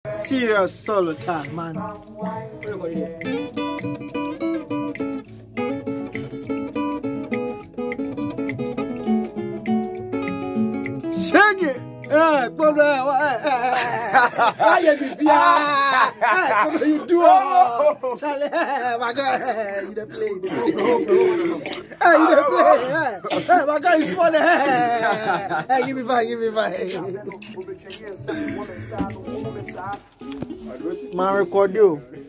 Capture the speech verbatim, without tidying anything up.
Serious solo time, man. Shake it. Hey, brother. Why you be here? Hey, what you do? Charlie, my guy, you the play. Hey, you the play. Hey, my guy is funny. Hey, give me five, give me five. Man, record you.